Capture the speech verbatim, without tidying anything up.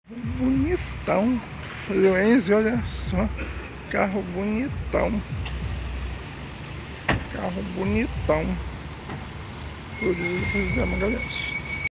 Bonitão. Fluence, olha só. Carro bonitão. Carro bonitão. Produzido por Zé Magalhães.